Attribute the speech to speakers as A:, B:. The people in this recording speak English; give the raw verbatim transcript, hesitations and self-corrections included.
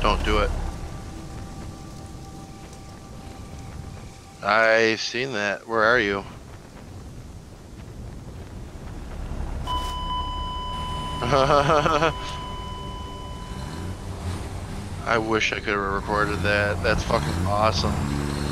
A: Don't do it. I've seen that. Where are you? I wish I could have recorded that. That's fucking awesome.